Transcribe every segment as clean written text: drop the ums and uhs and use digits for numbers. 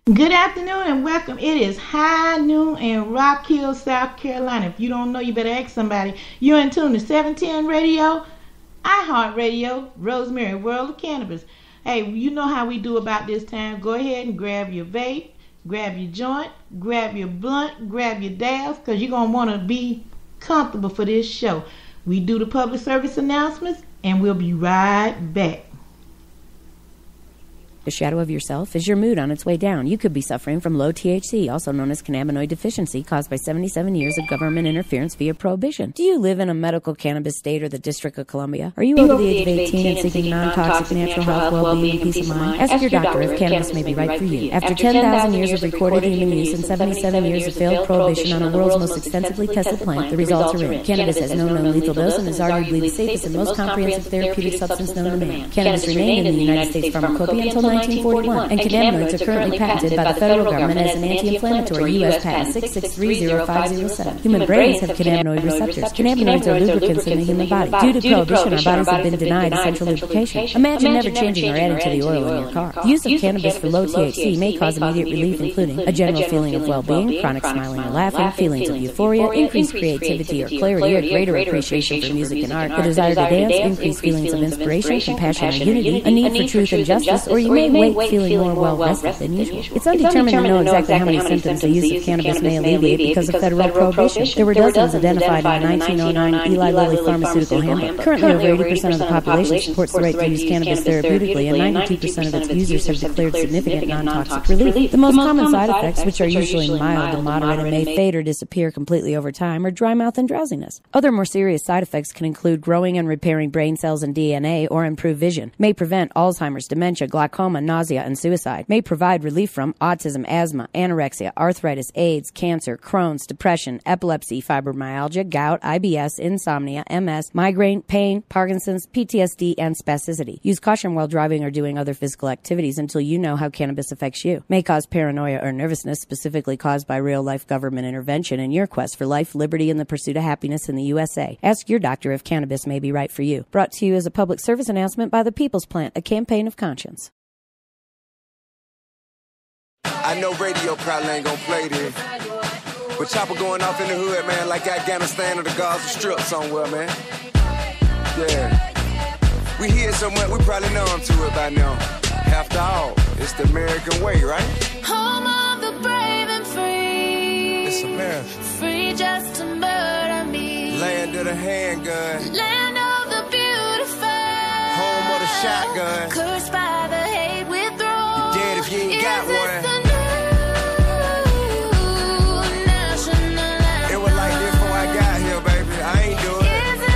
Good afternoon and welcome. It is high noon in Rock Hill, South Carolina. If you don't know, you better ask somebody. You're in tune to 710 Radio, iHeartRadio, Rosemary, World of Cannabis. Hey, you know how we do about this time. Go ahead and grab your vape, grab your joint, grab your blunt, grab your dabs, because you're going to want to be comfortable for this show. We do the public service announcements, and we'll be right back. The shadow of yourself is your mood on its way down. You could be suffering from low THC, also known as cannabinoid deficiency, caused by 77 years of government interference via prohibition. Do you live in a medical cannabis state or the District of Columbia? Are you over the age of 18 and seeking non-toxic natural health, well-being, and peace of mind? Ask your doctor if cannabis may be right for you. After 10,000 years of recorded human use and 77 years of failed prohibition on the world's most extensively tested plant, the results are in. Cannabis has no known lethal dose and is arguably the safest and most comprehensive therapeutic substance known to man. Cannabis remained in the United States pharmacopoeia until 1941, and cannabinoids are currently patented by the federal government as an anti-inflammatory U.S. patent 6630507. Human brains have cannabinoid receptors. Cannabinoids are lubricants in the human body. Due to prohibition, our bodies have been denied essential lubrication. Imagine never changing or adding to the oil in your car. The use of cannabis for low THC may cause immediate relief, including a general feeling of well-being, chronic smiling or laughing, feelings of euphoria, increased creativity or clarity, or greater appreciation for music and art, a desire to dance, increased feelings of inspiration, compassion or unity, a need for truth and justice, or you may wake feeling more well-rested than usual. It's undetermined to know exactly how many symptoms the use of cannabis may alleviate because of federal prohibition. There were dozens identified in the 1909 Eli Lilly Pharmaceutical Handbook. Currently, over 80% of the population supports the right to use cannabis therapeutically, and 92% of its users have declared significant non-toxic relief. The most common side effects, which are usually mild to moderate and may fade or disappear completely over time, are dry mouth and drowsiness. Other more serious side effects can include growing and repairing brain cells and DNA, or improve vision, may prevent Alzheimer's, dementia, glaucoma, nausea, and suicide, may provide relief from autism, asthma, anorexia, arthritis, AIDS, cancer, Crohn's, depression, epilepsy, fibromyalgia, gout, IBS, insomnia, MS, migraine, pain, Parkinson's, PTSD, and spasticity. Use caution while driving or doing other physical activities until you know how cannabis affects you. May cause paranoia or nervousness, specifically caused by real-life government intervention in your quest for life, liberty, and the pursuit of happiness in the USA. Ask your doctor if cannabis may be right for you. Brought to you as a public service announcement by the People's Plant, a campaign of conscience. I know radio probably ain't gonna play this, but Chopper going off in the hood, man, like Afghanistan or the Gaza Strip somewhere, man. Yeah. We hear so much, we probably know him to it by now. After all, it's the American way, right? Home of the brave and free. It's America. Free just to murder me. Land of the handgun. Land of the beautiful. Home of the shotgun. Cursed by the hate withdrawn. You dead if you ain't got one. It was like this before I got here, baby. I ain't do it.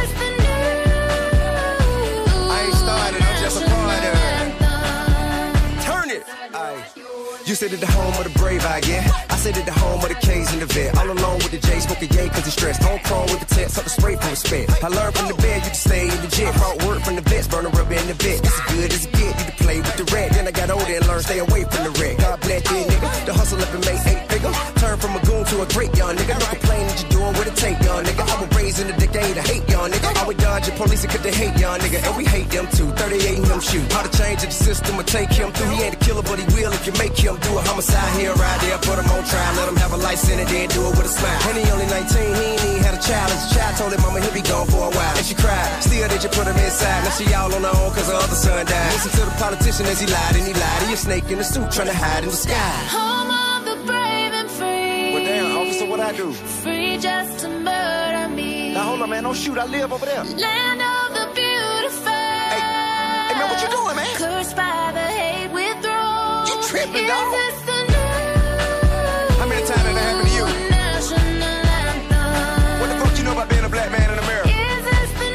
I ain't started, I'm just a part of it. Turn it. Aye. You said it the home of the brave, I get. I said it the home of the K's and the vet. All alone with the J, smoking yay cause he's stressed. Home chrome with the text, something straight from respect. I learned from the bed, you can stay in the jet. Brought word from the vets, burn a rubber in the vet. This is good as it get, you can play with the red. Then I got older and learned, stay away from the red. God bless you, nigga. The hustle up and make 8 figures. Turn from a goon to a great young nigga. No complaining that you're doing what it take, young nigga. I was raised in the decade of hate, young nigga. I would dodge the police because they hate young nigga. And we hate them too, 38 and them shoot. How to change the system or take him through. He ain't a killer, but he will if you make him do a homicide here, right there. Put him on trial, let him have a life sentence, then do it with a smile. And he only 19, he ain't even had a child. As a child told him mama he'll be gone for a while. And she cried, still did you put him inside. Now she all on her own cause her other son died. Listen to the politician as he lied and he lied. He a snake in the suit trying to hide in the sky. Home of the brave and free. Well damn, officer, what I do? Free just to murder me. Now hold on, man, don't shoot, I live over there. Land of the beautiful. Hey man, what you doing, man? Cursed by the hate withdrawn. You tripping, dog? Is this the How many times did that happen to you? national anthem? What the fuck you know about being a black man in America? Is this the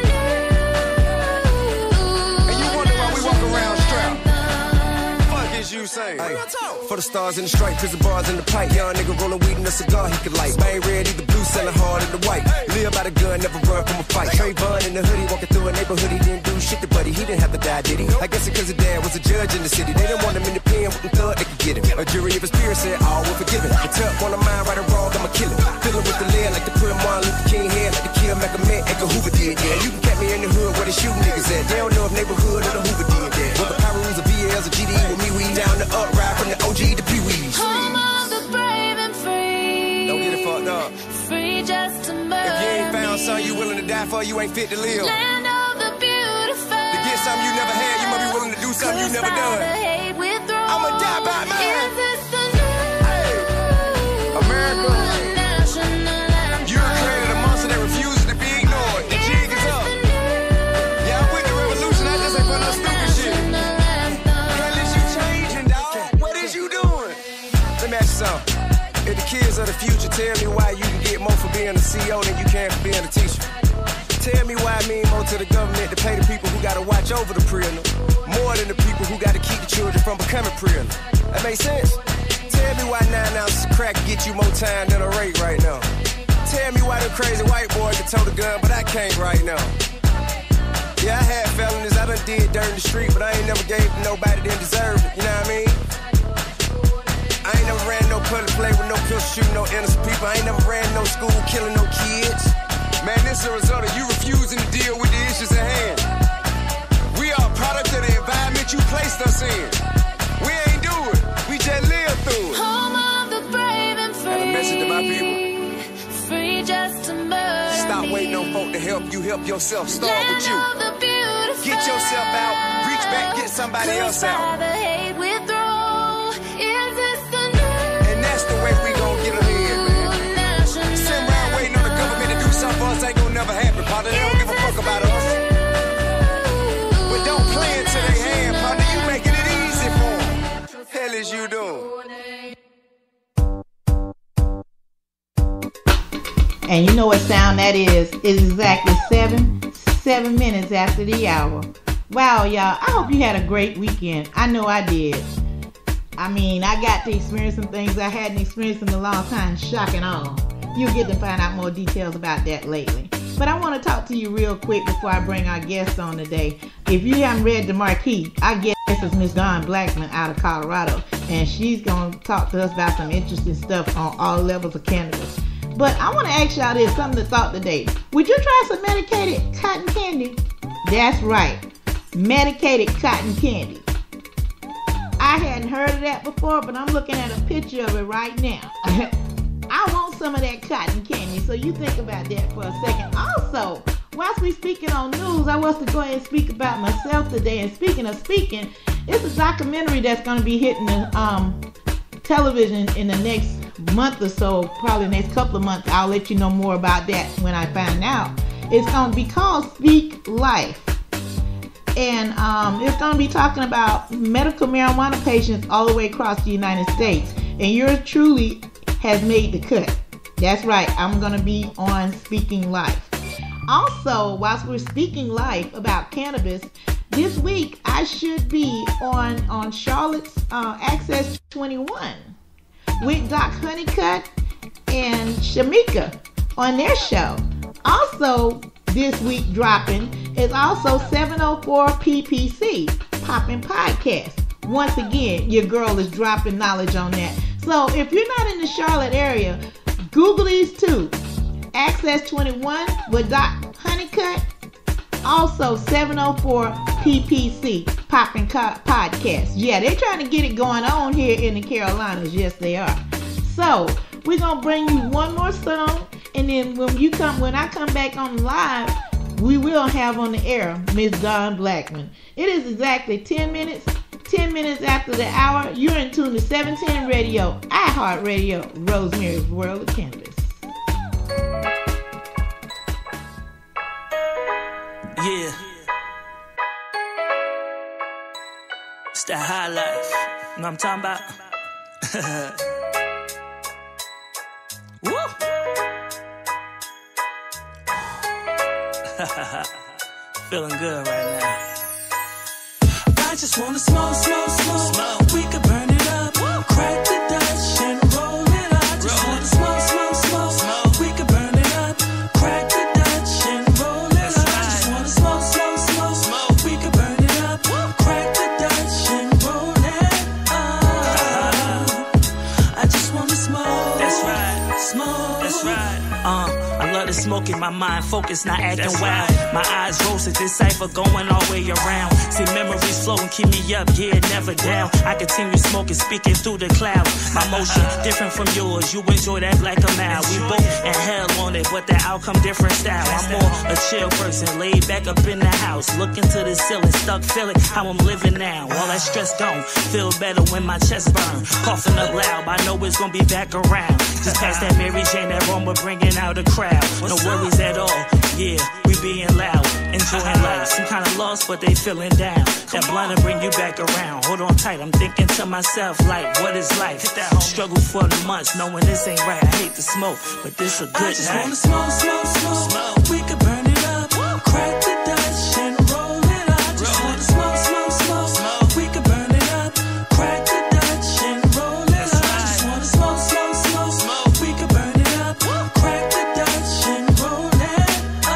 And you wonder why we walk around strapped? Fuck is you saying? Hey, for the stars in the stripe, prison bars in the pipe. Young nigga rolling weed in a cigar he could light. Bang red, either blue, selling hard in the white. Live by the gun, never run from a fight. Trayvon in the hoodie, walking through a neighborhood. He didn't do shit to buddy, he didn't have to die, did he? I guess it cause his dad was a judge in the city. They didn't want him in the pen, wouldn't thought they could get him. A jury of his peers said all were forgiven. The tuck on the mind, right or wrong, I'ma kill him. Filling with the lead like to put Martin Luther King head, like to kill Malcolm X, Edgar Hoover did, yeah. You can catch me in the hood where they shoot niggas at. They don't know if neighborhood or the Hoover did, yeah. Whether Pyrus or VLs or GD with me, we down the up ride from the OG to Pee-wees. die for, you ain't fit to live. Land of the beautiful. To get something you never had, you might be willing to do something you never done. I'ma die by mine. Is this the new America, national anthem? you created a monster that refuses to be ignored. The jig is up. Yeah, I'm with the revolution, I just ain't for no stupid shit. Can't let you changing, dog. What is you doing? Let me ask you something. If the kids of the future tell me why you can get more for being a CEO than you can for being a teacher. Tell me why I mean more to the government to pay the people who gotta watch over the prisoner more than the people who gotta keep the children from becoming prisoner. That makes sense? Tell me why 9 ounces of crack get you more time than a rape right now. Tell me why them crazy white boys can tote a gun, but I can't right now. Yeah, I had felonies, I done did dirt in the street, but I ain't never gave to nobody that deserved it, you know what I mean? I ain't never ran no public play with no pistol shooting no innocent people. I ain't never ran no school killing no kids. Man, this is a result of you refusing to deal with the issues at hand. We are a product of the environment you placed us in. We ain't do it. We just live through it. Home of the brave and free. Got a message to my people. Free just to murder. Stop waiting on folk to help you. Help yourself. Start with you. Land of the beautiful. Get yourself out. Reach back. Get somebody else out. The hate withdraw. Is this the new And that's the way we gon' get ahead, man. national Sitting around waiting on the government to do something for us ain't gonna never happen, partner. They don't give a fuck about us. But don't play into their hand, partner. You making it easy for them. Hell is you doing? And you know what sound that is? It's exactly 7 minutes after the hour. Wow, y'all. I hope you had a great weekend. I know I did. I mean, I got to experience some things I hadn't experienced in a long time. Shock and awe. You'll get to find out more details about that lately. But I want to talk to you real quick before I bring our guest on today. If you haven't read the marquee, our guest is Miss Dawn Blackman out of Colorado. And she's going to talk to us about some interesting stuff on all levels of cannabis. But I want to ask y'all this, something to thought today. Would you try some medicated cotton candy? That's right. Medicated cotton candy. I hadn't heard of that before, but I'm looking at a picture of it right now. I want some of that cotton candy, so you think about that for a second. Also, whilst we speaking on news, I want to go ahead and speak about myself today. And speaking of speaking, it's a documentary that's going to be hitting the television in the next month or so, probably the next couple of months. I'll let you know more about that when I find out. It's going to be called Speak Life. And it's going to be talking about medical marijuana patients all the way across the United States. And yours truly has made the cut. That's right. I'm going to be on Speaking Life. Also, whilst we're speaking life about cannabis, this week I should be on Charlotte's Access 21 with Doc Honeycutt and Shamika on their show. Also, this week dropping is also 704 PPC, Poppin' Podcast. Once again, your girl is dropping knowledge on that. So if you're not in the Charlotte area, Google these two. Access 21 with Doc Honeycutt. Also 704 PPC, Poppin' Podcast. Yeah, they're trying to get it going on here in the Carolinas. Yes, they are. So we're going to bring you one more song. And then when I come back on live, we will have on the air Miss Dawn Blackman. It is exactly 10 minutes after the hour. You're in tune to 710 Radio, iHeartRadio, Rosemary's World of Cannabis. Yeah. It's that high life. You know what I'm talking about? Woo! Feeling good right now. I just wanna smoke. We could burn it up, crack the Dutch and roll it up. Just wanna smoke. We could burn it up, crack the Dutch and roll it up. Just wanna smoke. We could burn it up, crack the Dutch and roll it up. I just wanna smoke. That's right. Smoke. That's right. I I love the smoke in my mind, focus, not acting wild. My eyes roasted, this cipher going all the way around. See memories flow and keep me up, yeah, never down. I continue smoking, speaking through the clouds. My motion different from yours, you enjoy that black a mile. We both in hell on it, but the outcome different style. I'm more a chill person, laid back up in the house, looking to the ceiling, stuck feeling how I'm living now. All that stress gone, feel better when my chest burn. Coughing up loud, I know it's gonna be back around. Just pass that Mary Jane, that aroma bringing out a crowd. No worries at all, yeah, we being loud, enjoying life. Some kind of lost, but they feeling down. That blunt will bring you back around. Hold on tight, I'm thinking to myself, like, what is life? Struggle for the months, knowing this ain't right. I hate to smoke, but this a good night. I just wanna smoke, smoke, smoke. We could burn it up, crack the Dutch and roll it up. I just wanna smoke, smoke, smoke. We could burn it up, crack the Dutch and roll it up. I just wanna smoke, smoke, smoke. We could burn it up, crack the Dutch and roll it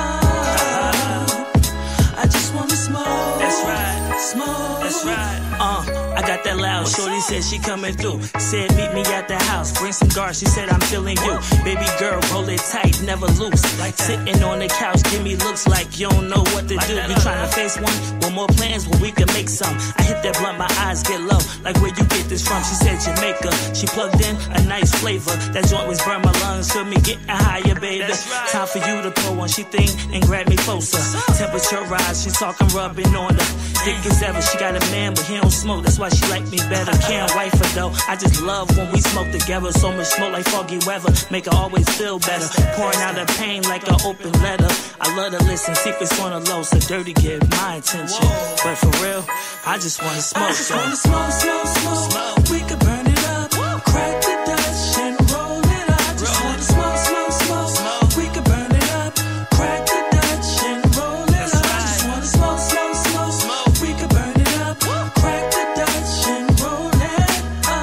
up. I just wanna smoke. That's right, smoke. That's right. I got that loud. Shorty said she coming through. Said meet me at the house. Bring some guards. She said I'm feeling you. Baby girl, roll it tight, never loose. Sitting on the couch, give me looks like you don't know what to do. You trying to face one? Well, more plans, well, we can make some. I hit that blunt, my eyes get low. Like where you get this from? She said Jamaica. She plugged in a nice flavor. That joint was burn my lungs. Feel me getting higher, baby. Time for you to pull one. She think and grab me closer. Temperature rise. She's talking, rubbing on her. Thick as ever. She got a man, but he don't smoke. That's why she like me better. Can't wife her though. I just love when we smoke together. So much smoke like foggy weather. Make her always feel better. Pouring out her pain like an open letter. I love to listen. Secrets on the low. So dirty get my attention. But for real, I just wanna smoke. I just wanna smoke, smoke, smoke. We could burn it up, crack the Dutch and roll it up. I just wanna smoke, smoke, smoke. We could burn it up, crack the Dutch and roll it up. I just wanna smoke, smoke, smoke. We could burn it up, crack the Dutch and roll it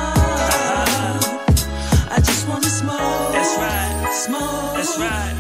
up. I just wanna smoke. That's right, smoke. That's right.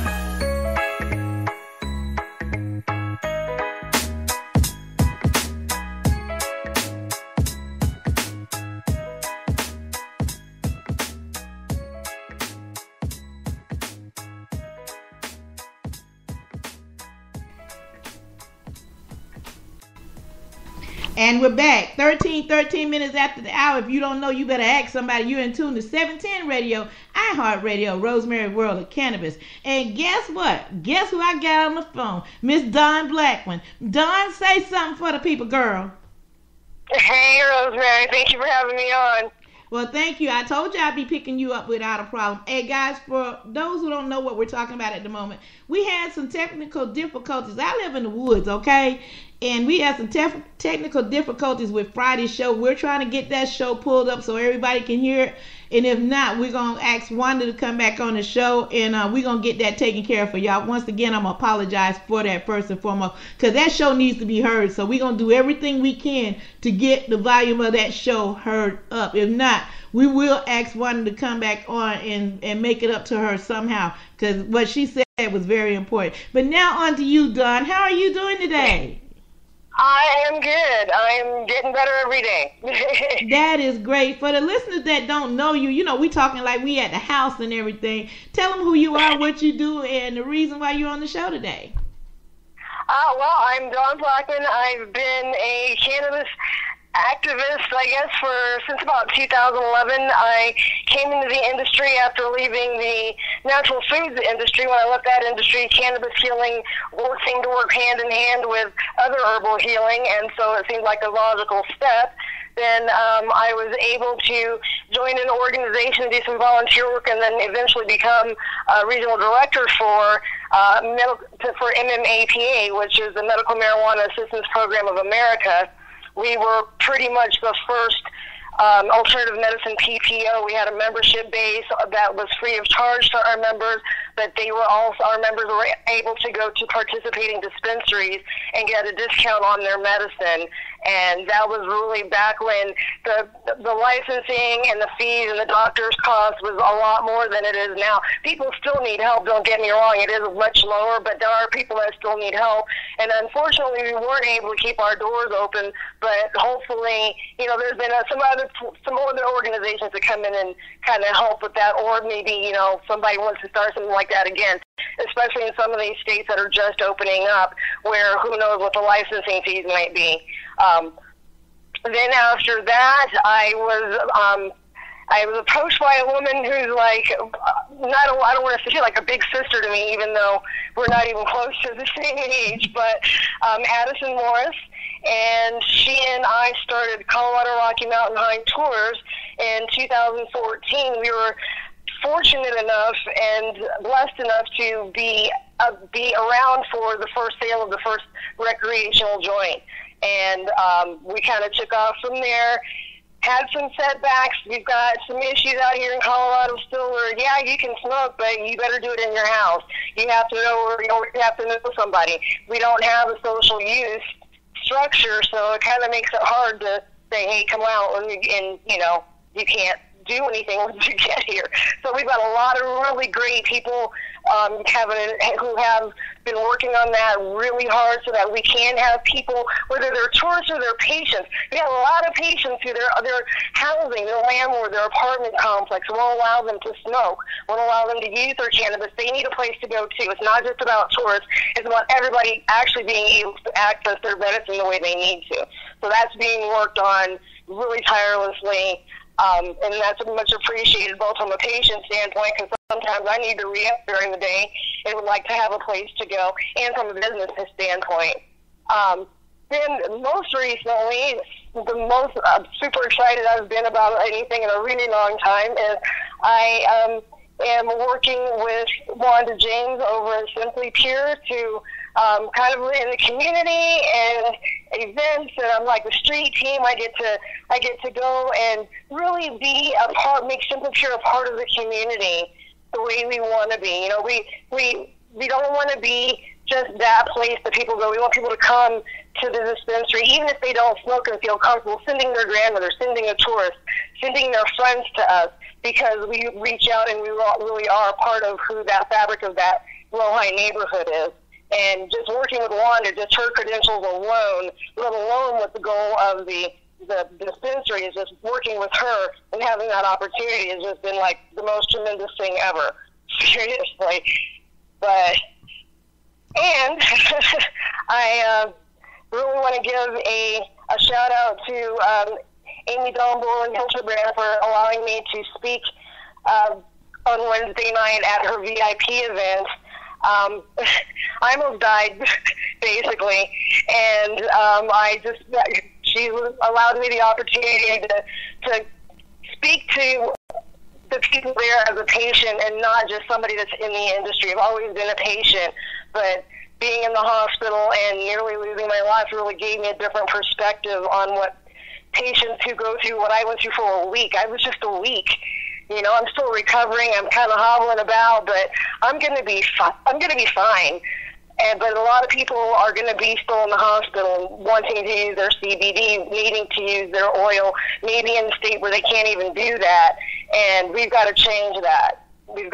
And we're back. 13 minutes after the hour. If you don't know, you better ask somebody. You're in tune to 710 Radio, iHeartRadio, Rosemary World of Cannabis. And guess what? Guess who I got on the phone? Miss Dawn Blackman. Dawn, say something for the people, girl. Hey, Rosemary. Thank you for having me on. Well, thank you. I told you I'd be picking you up without a problem. Hey, guys, for those who don't know what we're talking about at the moment, we had some technical difficulties. I live in the woods, okay? And we had some technical difficulties with Friday's show. We're trying to get that show pulled up so everybody can hear it. And if not, we're going to ask Wanda to come back on the show, and we're going to get that taken care of for y'all. Once again, I'm going to apologize for that first and foremost, because that show needs to be heard. So we're going to do everything we can to get the volume of that show heard up. If not, we will ask Wanda to come back on and make it up to her somehow, because what she said was very important. But now on to you, Dawn. How are you doing today? I am good. I am getting better every day. That is great. For the listeners that don't know you, you know, we talking like we at the house and everything. Tell them who you are, what you do, and the reason why you're on the show today. Well, I'm Dawn Blackman. I've been a cannabis activist, I guess, since about 2011. I came into the industry after leaving the natural foods industry. When I left that industry, cannabis healing seemed to work hand in hand with other herbal healing, and so it seemed like a logical step. Then I was able to join an organization, do some volunteer work, and then eventually become a regional director for MMAPA, which is the Medical Marijuana Assistance Program of America. We were pretty much the first alternative medicine PPO. We had a membership base that was free of charge to our members, but our members were able to go to participating dispensaries and get a discount on their medicine. And that was really back when the licensing and the fees and the doctor's cost was a lot more than it is now. People still need help, don't get me wrong. It is much lower, but there are people that still need help. And unfortunately, we weren't able to keep our doors open, but hopefully, there's been some other organizations that come in and kind of help with that, or maybe, somebody wants to start something like that again. As especially in some of these states that are just opening up, where who knows what the licensing fees might be. Then after that, I was approached by a woman who's like, I don't want to say like a big sister to me, even though we're not even close to the same age, but Addison Morris, and she and I started Colorado Rocky Mountain Hike Tours in 2014. We were fortunate enough and blessed enough to be around for the first sale of the first recreational joint, and we kind of took off from there. Had some setbacks. We've got some issues out here in Colorado still where, yeah, you can smoke, but you better do it in your house. You have to know where, you have to know somebody. We don't have a social use structure, so it kind of makes it hard to say, hey, come out, and you can't do anything once you get here. So we've got a lot of really great people who have been working on that really hard so that we can have people, whether they're tourists or they're patients. We have a lot of patients who they're housing, their landlord, their apartment complex won't allow them to smoke, won't allow them to use their cannabis. They need a place to go to. It's not just about tourists. It's about everybody actually being able to access their medicine the way they need to. So that's being worked on really tirelessly. And that's much appreciated both from a patient standpoint, because sometimes I need to re-up during the day and would like to have a place to go, and from a business standpoint. Then most recently, the most super excited I've been about anything in a really long time is I am working with Wanda James over at Simply Pure to kind of in the community and events, and I'm like the street team. I get to go and really be a part, make Simply Pure a part of the community the way we want to be. We don't want to be just that place that people go. We want people to come to the dispensary, even if they don't smoke and feel comfortable, sending their grandmother, sending a tourist, sending their friends to us, because we reach out and we really are a part of who that fabric of that low-high neighborhood is. And just working with Wanda, just her credentials alone, let alone with the goal of the dispensary, is just working with her and having that opportunity has just been like the most tremendous thing ever. Seriously. And I really want to give a shout out to Amy Dombo and Hildebrand for allowing me to speak on Wednesday night at her VIP event. I almost died, basically, and she allowed me the opportunity to speak to the people there as a patient and not just somebody that's in the industry. I've always been a patient, but being in the hospital and nearly losing my life really gave me a different perspective on what patients who go through what I went through for a week. I was just a week. I'm still recovering. I'm kind of hobbling about, but I'm going to be fine. But a lot of people are going to be still in the hospital wanting to use their CBD, needing to use their oil, maybe in a state where they can't even do that. And we've got to change that.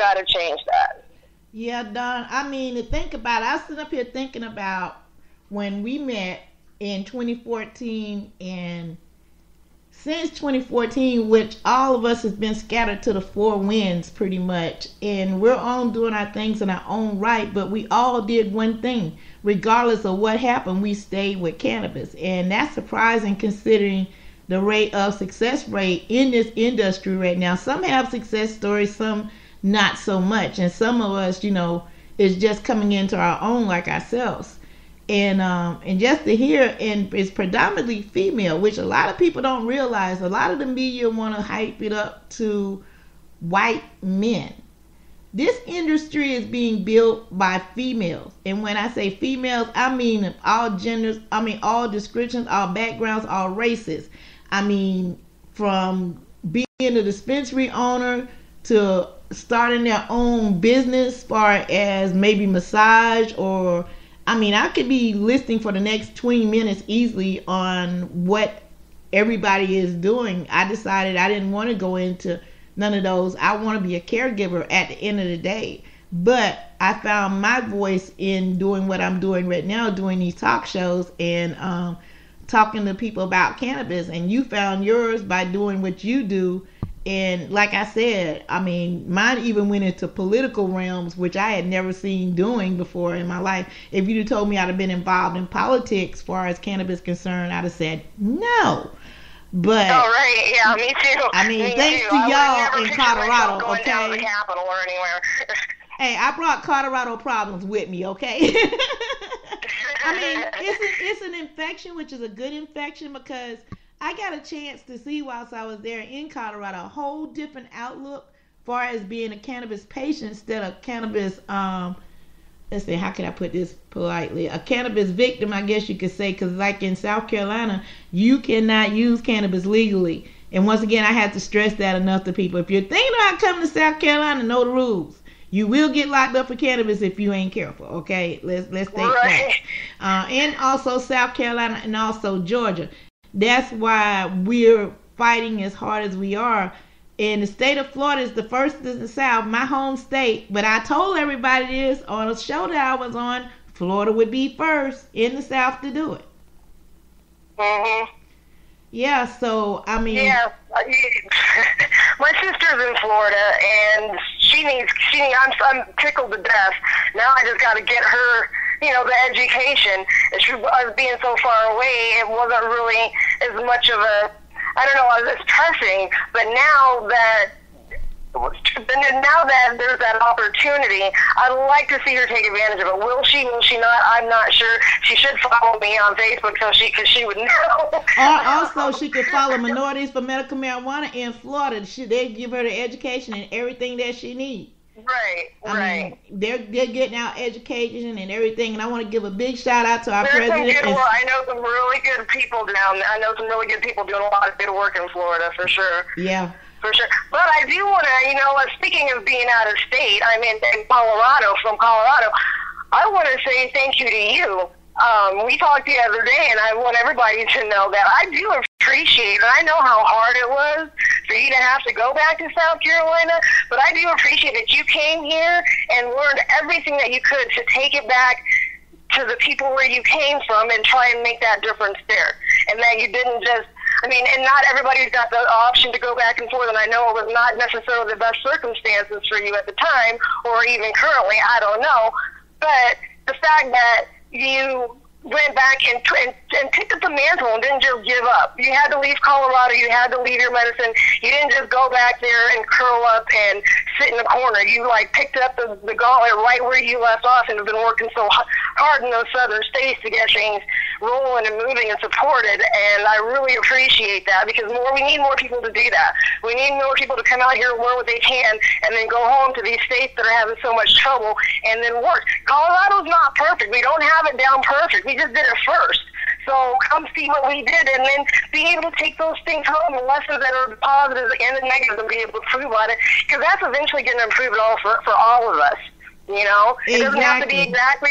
Yeah, Don, I mean, to think about it, I was sitting up here thinking about when we met in 2014, and since 2014, which all of us has been scattered to the four winds pretty much, and we're all doing our things in our own right, but we all did one thing. Regardless of what happened, we stayed with cannabis, and that's surprising considering the rate of success rate in this industry right now. Some have success stories, some not so much, and some of us, is just coming into our own like ourselves. And just to hear, and it's predominantly female, which a lot of people don't realize. A lot of the media want to hype it up to white men. This industry is being built by females, and when I say females, I mean all genders, I mean all descriptions, all backgrounds, all races. I mean from being a dispensary owner to starting their own business, as far as maybe massage, or I could be listening for the next 20 minutes easily on what everybody is doing. I decided I didn't want to go into none of those. I want to be a caregiver at the end of the day. But I found my voice in doing what I'm doing right now, doing these talk shows and talking to people about cannabis. And you found yours by doing what you do And like I said, I mean, mine even went into political realms, which I had never seen doing before in my life. If you'd have told me I'd have been involved in politics as far as cannabis concerned, I'd have said no. But oh, right, yeah, me too. I mean, me thanks too. to y'all in Colorado, going down to okay? the Capitol or anywhere. Hey, I brought Colorado problems with me, okay? I mean, it's an infection, which is a good infection, because I got a chance to see whilst I was there in Colorado a whole different outlook far as being a cannabis patient instead of cannabis, let's see, how can I put this politely? A cannabis victim, I guess you could say, because like in South Carolina, you cannot use cannabis legally. And once again, I had to stress that enough to people. If you're thinking about coming to South Carolina, know the rules. You will get locked up for cannabis if you ain't careful, okay? Let's take that. And also South Carolina and also Georgia. That's why we're fighting as hard as we are. And the state of Florida is the first in the South, my home state. But I told everybody this on a show that I was on, Florida would be first in the South to do it. Mm-hmm. Yeah, so, I mean... Yeah, my sister's in Florida, and I'm tickled to death. Now I just got to get her, the education. She was being so far away, it wasn't really as much of a, I don't know, as pressing, but now that there's that opportunity, I'd like to see her take advantage of it. Will she not? I'm not sure. She should follow me on Facebook because she would know. Also, she could follow Minorities for Medical Marijuana in Florida. They give her the education and everything that she needs. Right. I mean, they're getting out education and everything, and I want to give a big shout out to our There's president. I know some really good people down there. I know some really good people doing a lot of good work in Florida, for sure. Yeah. For sure. But I do want to, speaking of being out of state, I'm in Colorado, from Colorado, I want to say thank you to you. We talked the other day, and I want everybody to know that I do appreciate, and I know how hard it was for you to have to go back to South Carolina, but I do appreciate that you came here and learned everything that you could to take it back to the people where you came from and try and make that difference there. And that you didn't just, and not everybody's got the option to go back and forth, and I know it was not necessarily the best circumstances for you at the time, or even currently, I don't know, but the fact that you went back and picked up the mantle and didn't just give up. You had to leave Colorado. You had to leave your medicine. You didn't just go back there and curl up and sit in the corner. You picked up the gauntlet right where you left off and have been working so hard in those southern states to get things rolling and moving and supported. And I really appreciate that, because we need more people to do that. We need more people to come out here and learn what they can and then go home to these states that are having so much trouble and then work. Colorado's not perfect. We don't have it down perfect. We just did it first. So come see what we did, and then be able to take those things home, the lessons that are positives and the negatives, and be able to improve on it, because that's eventually going to improve it all for all of us. It doesn't have to be exactly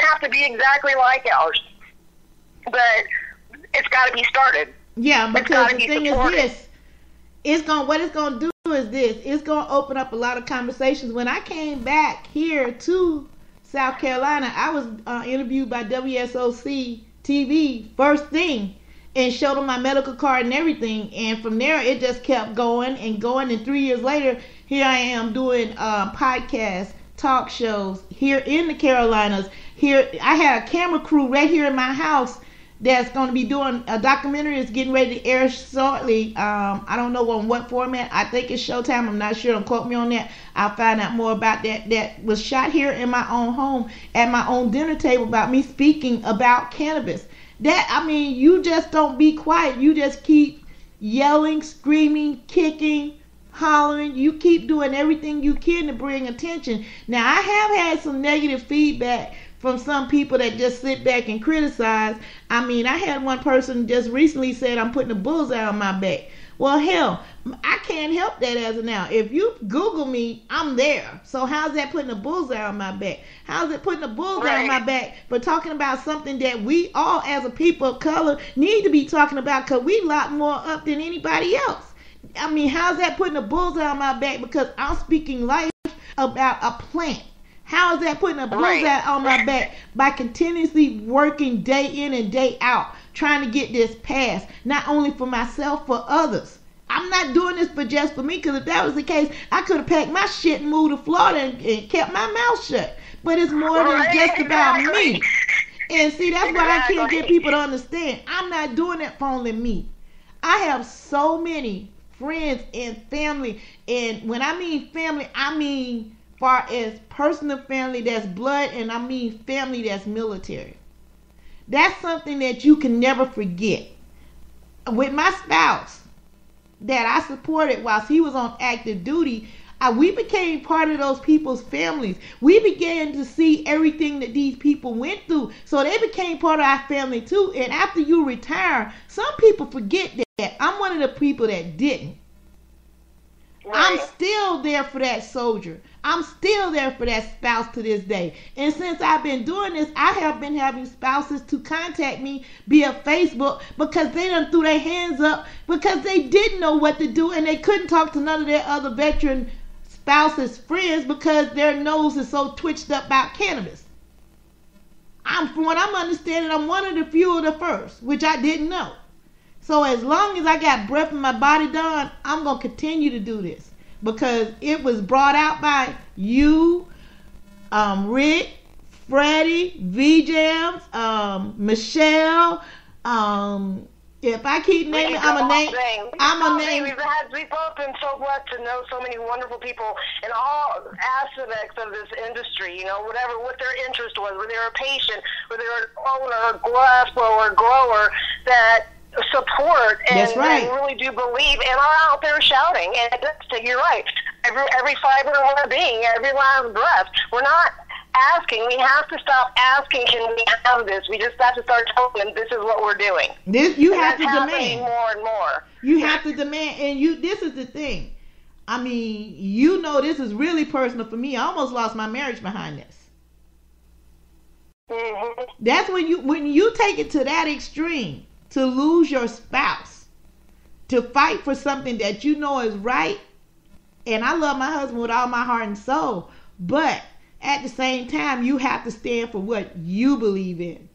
like ours, but it's got to be started. Yeah, because the thing is this, what it's going to do is this. It's going to open up a lot of conversations. When I came back here to South Carolina, I was interviewed by WSOC TV first thing and showed them my medical card and everything, and from there it just kept going and going, and 3 years later here I am doing podcasts, talk shows here in the Carolinas. Here I had a camera crew right here in my house that's going to be doing a documentary that's getting ready to air shortly. I don't know on what format. I think it's Showtime. I'm not sure. Don't quote me on that. I'll find out more about that. That was shot here in my own home at my own dinner table about me speaking about cannabis. You just don't be quiet. You just keep yelling, screaming, kicking, hollering. You keep doing everything you can to bring attention. Now, I have had some negative feedback from some people that just sit back and criticize. I had one person just recently said I'm putting a bullseye on my back. Well, hell, I can't help that as of now. If you Google me, I'm there. So how's that putting a bullseye on my back? How's it putting a bullseye on my back for talking about something that we all as a people of color need to be talking about, because we lock more up than anybody else? How's that putting a bullseye on my back because I'm speaking life about a plant? How is that putting a bullseye on my back by continuously working day in and day out, trying to get this passed, not only for myself, for others? I'm not doing this just for me, because if that was the case, I could have packed my shit and moved to Florida and kept my mouth shut. But it's more than just about me. And see, that's why I can't get people to understand. I'm not doing it for only me. I have so many friends and family. And when I mean family, I mean far as personal family that's blood, and I mean family that's military. That's something that you can never forget. With my spouse that I supported whilst he was on active duty, we became part of those people's families. We began to see everything that these people went through. So they became part of our family too. And after you retire, some people forget that. I'm one of the people that didn't. Right. I'm still there for that soldier. I'm still there for that spouse to this day. And since I've been doing this, I have been having spouses to contact me via Facebook because they done threw their hands up because they didn't know what to do, and they couldn't talk to none of their other veteran spouses' friends because their nose is so twitched up about cannabis. From what I'm understanding, I'm one of the few of the first, which I didn't know. So as long as I got breath in my body, Don, I'm going to continue to do this because it was brought out by you, Rick, Freddie, V-Jams, Michelle, if I keep naming, I'm a name. We've both been so blessed to know so many wonderful people in all aspects of this industry. You know, what their interest was, whether they're a patient, whether they're an owner, glass blower, grower, that support and really do believe and are out there shouting. And you're right. Every fiber of our being, every last breath. We're not asking. We have to stop asking, can we have this? We just have to start telling them this is what we're doing. You have to demand more and more. You have to demand, and this is the thing. I mean, you know, this is really personal for me. I almost lost my marriage behind this. Mm-hmm. That's when you take it to that extreme, to lose your spouse, to fight for something that you know is right. And I love my husband with all my heart and soul, but at the same time, you have to stand for what you believe in.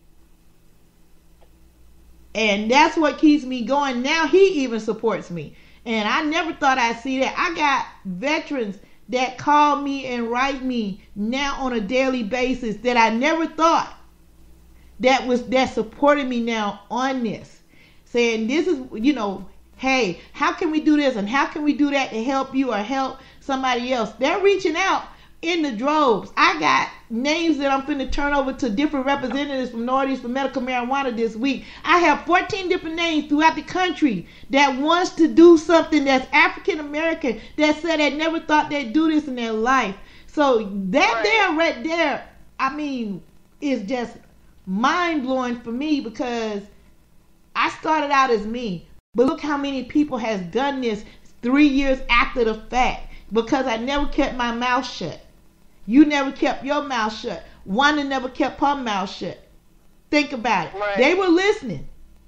And that's what keeps me going. Now he even supports me. And I never thought I'd see that. I got veterans that call me and write me now on a daily basis that I never thought that supported me now on this. Saying this is, you know, hey, how can we do this and how can we do that to help you or help somebody else? They're reaching out in the droves. I got names that I'm finna turn over to different representatives from Northeast for medical marijuana this week. I have 14 different names throughout the country that wants to do something that's African American, that said they never thought they'd do this in their life. So that right there, I mean, is just mind blowing for me because I started out as me, but look how many people has done this 3 years after the fact because I never kept my mouth shut. You never kept your mouth shut. Wanda never kept her mouth shut. Think about it. Right. They were listening.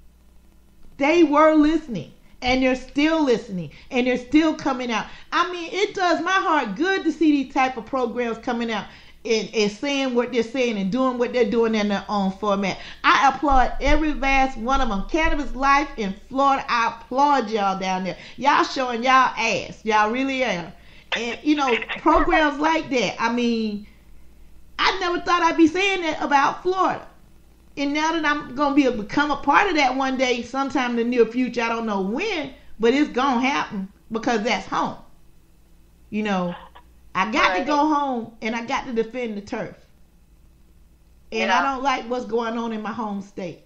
And they're still listening. And they're still coming out. I mean, it does my heart good to see these type of programs coming out and saying what they're saying and doing what they're doing in their own format. I applaud every last one of them. Cannabis Life in Florida, I applaud y'all down there. Y'all showing y'all ass. Y'all really are. And, you know, programs like that. I mean, I never thought I'd be saying that about Florida. And now that I'm going to become a part of that one day, sometime in the near future, I don't know when, but it's going to happen because that's home. You know, I got to go home and I got to defend the turf. And I don't like what's going on in my home state.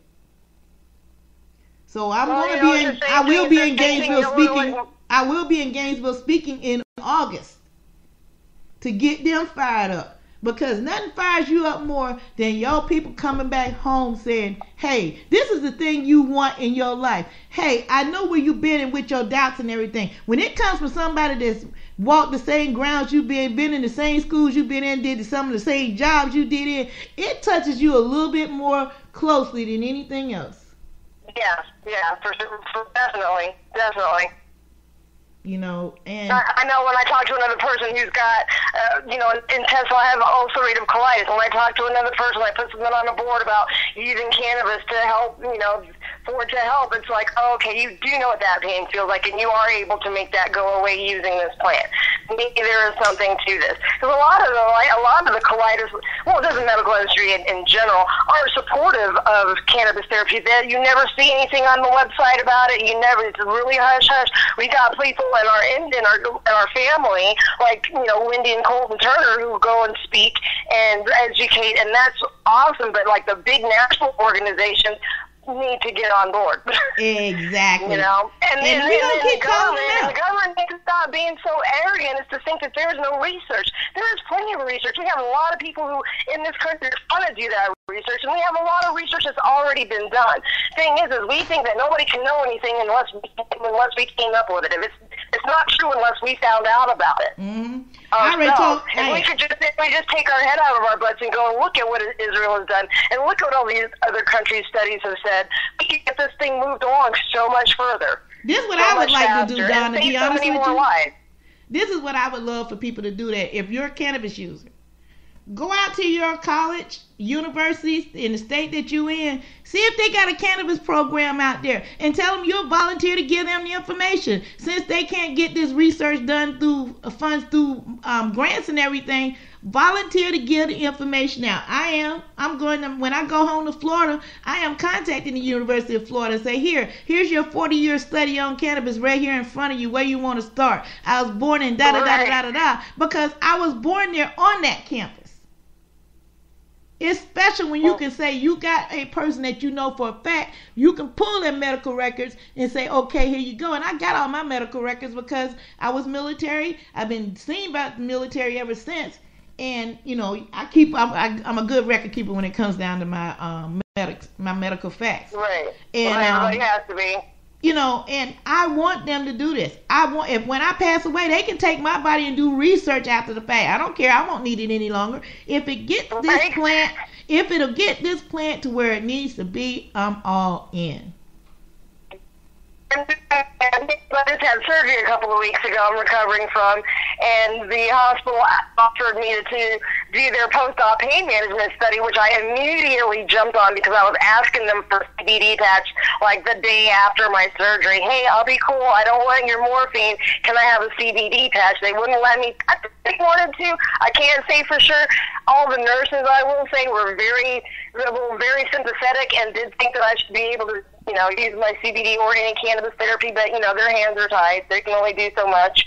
So I will be in Gainesville speaking. I will be in Gainesville speaking in August to get them fired up because nothing fires you up more than your people coming back home saying, hey, this is the thing you want in your life. Hey, I know where you've been and with your doubts and everything. When it comes from somebody that's walked the same grounds you've been in the same schools you've been in, did some of the same jobs you did in, it touches you a little bit more closely than anything else. Yeah, for definitely. You know, and I know when I talk to another person who's got, in Tesla, I have ulcerative colitis. When I talk to another person, I put something on the board about using cannabis to help, for it to help, it's like, oh, okay, you do know what that pain feels like, and you are able to make that go away using this plant. Maybe there is something to this. Because a lot of the colitis, well, the medical industry in general, are supportive of cannabis therapy. You never see anything on the website about it. It's really hush-hush. We got people in our family, like, Wendy and Colton Turner, who go and speak and educate, and that's awesome. But, like, the big national organizations need to get on board. Exactly. And the government needs to stop being so arrogant as to think that there's no research. There is plenty of research. We have a lot of people who in this country want to do that research, and we have a lot of research that's already been done. Thing is we think that nobody can know anything unless we came up with it. If it's not true unless we found out about it. Mm-hmm. We just take our head out of our butts and go and look at what Israel has done, and look at what all these other countries' studies have said. We can get this thing moved along so much further. This is what I would like to do, Don, to be honest with you. Lives. This is what I would love for people to do, that if you're a cannabis user, go out to your college, universities in the state that you're in, see if they got a cannabis program out there, and tell them you'll volunteer to give them the information. Since they can't get this research done through funds, through grants and everything, volunteer to give the information out. When I go home to Florida, I am contacting the University of Florida and say, here's your 40-year study on cannabis right here in front of you, where you want to start. I was born in da-da-da-da-da-da, because I was born there on that campus. It's special when you can say you got a person that you know for a fact. You can pull their medical records and say, okay, here you go. And I got all my medical records because I was military. I've been seen by the military ever since. And, I'm a good record keeper when it comes down to my medical facts. Right. And everybody has to be. And I want them to do this. When I pass away, they can take my body and do research after the fact. I don't care. I won't need it any longer. If it'll get this plant to where it needs to be, I'm all in. I just had surgery a couple of weeks ago I'm recovering from, and the hospital offered me to do their post-op pain management study, which I immediately jumped on because I was asking them for CBD patch like the day after my surgery. Hey, I'll be cool. I don't want your morphine. Can I have a CBD patch? They wouldn't let me. They wanted to. I can't say for sure. All the nurses, I will say, were very sympathetic and did think that I should be able to, use my CBD or any cannabis therapy, but, their hands are tied. They can only do so much.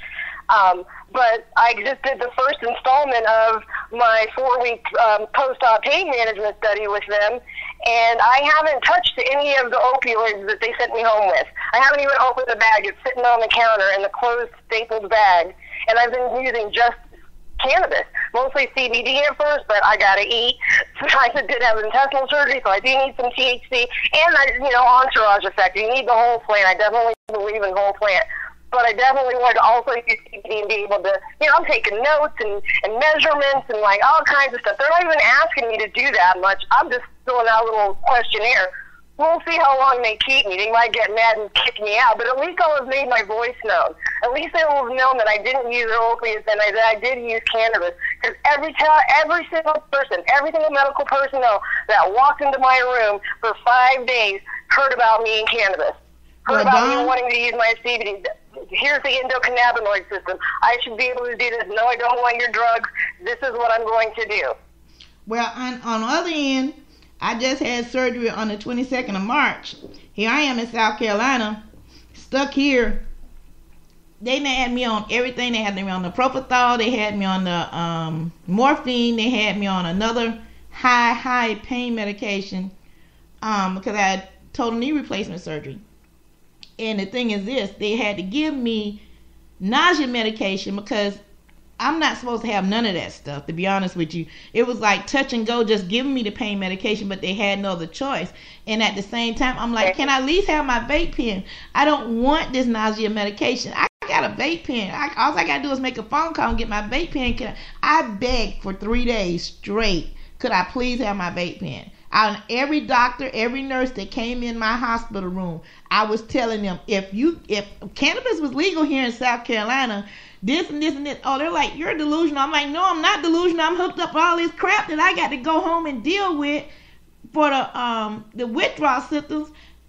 But I just did the first installment of my 4-week post-op pain management study with them, and I haven't touched any of the opioids that they sent me home with. I haven't even opened the bag. It's sitting on the counter in the closed, stapled bag, and I've been using just cannabis, mostly CBD at first, but I gotta eat. I did have intestinal surgery, so I do need some THC, and entourage effect. You need the whole plant. I definitely believe in whole plant, but I definitely want to also use CBD and be able to, I'm taking notes and measurements and like all kinds of stuff. They're not even asking me to do that much. I'm just filling out a little questionnaire. We'll see how long they keep me. They might get mad and kick me out, but at least I'll have made my voice known. At least they will have known that I didn't use opiates and that I did use cannabis. Because every single person, every single medical personnel that walked into my room for 5 days heard about me and cannabis. Heard about me wanting to use my CBD. Here's the endocannabinoid system. I should be able to do this. No, I don't want your drugs. This is what I'm going to do. Well, on the other end, I just had surgery on the 22nd of March. Here I am in South Carolina, stuck here. They had me on everything. They had me on the propofol. They had me on the morphine. They had me on another high pain medication because I had total knee replacement surgery. And the thing is this, they had to give me nausea medication because I'm not supposed to have none of that stuff, to be honest with you. It was like touch and go, just giving me the pain medication, but they had no other choice. And at the same time, I'm like, can I at least have my vape pen? I don't want this nausea medication. I got a vape pen. All I got to do is make a phone call and get my vape pen. I begged for 3 days straight, could I please have my vape pen? Every doctor, every nurse that came in my hospital room, I was telling them, if cannabis was legal here in South Carolina, this and this and this. Oh, they're like, you're delusional. I'm like, no, I'm not delusional. I'm hooked up with all this crap that I got to go home and deal with for the withdrawal symptoms.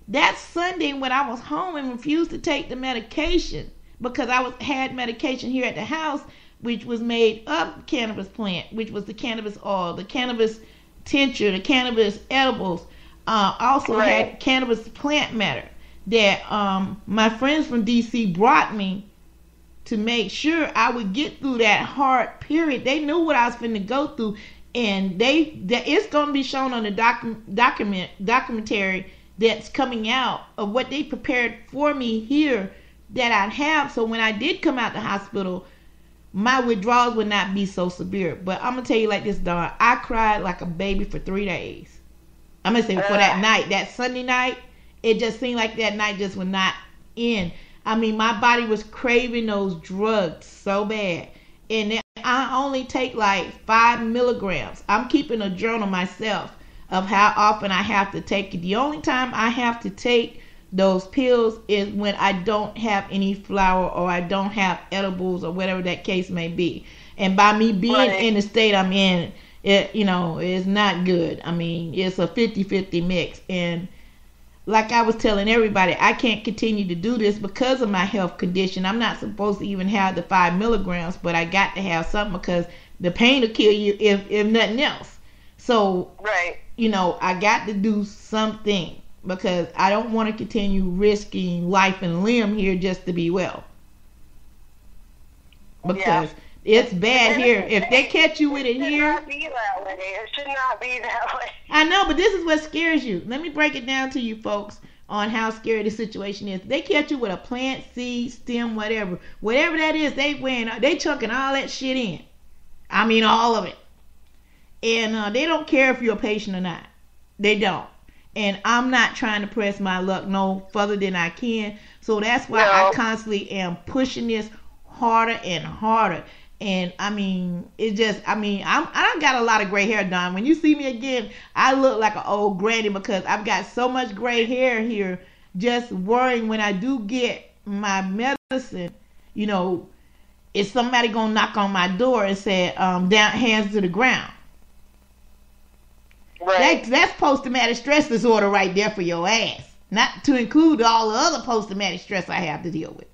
that Sunday when I was home and refused to take the medication because I had medication here at the house, which was made of cannabis plant, which was the cannabis oil, the cannabis tincture, the cannabis edibles, also had cannabis plant matter that my friends from DC brought me to make sure I would get through that hard period. They knew what I was finna go through, and it's going to be shown on the documentary that's coming out of what they prepared for me here that I'd have. So when I did come out the hospital, my withdrawals would not be so severe. But I'm going to tell you like this, Dawn. I cried like a baby for 3 days. I'm going to say for that night, that Sunday night, it just seemed like that night just would not end. I mean, my body was craving those drugs so bad. And I only take like 5 milligrams. I'm keeping a journal myself of how often I have to take it. The only time I have to take those pills is when I don't have any flour or I don't have edibles or whatever that case may be. And by me being in the state I'm in, it, you know, it's not good. I mean, it's a 50-50 mix. And like I was telling everybody, I can't continue to do this because of my health condition. I'm not supposed to even have the 5 milligrams, but I got to have something because the pain will kill you if nothing else. So, you know, I got to do something because I don't want to continue risking life and limb here just to be well. Because it's bad here. If they catch you with it here. It should not be that way. It should not be that way. I know, but this is what scares you. Let me break it down to you folks on how scary the situation is. They catch you with a plant, seed, stem, whatever that is, they chunking all that shit in. I mean, all of it. And they don't care if you're a patient or not. They don't. And I'm not trying to press my luck no further than I can. So that's why I constantly am pushing this harder and harder. And I mean, I done got a lot of gray hair, Don. When you see me again, I look like an old granny because I've got so much gray hair here, just worrying when I do get my medicine, you know, is somebody gonna knock on my door and say, down, hands to the ground. That's post-traumatic stress disorder right there for your ass. Not to include all the other post-traumatic stress I have to deal with.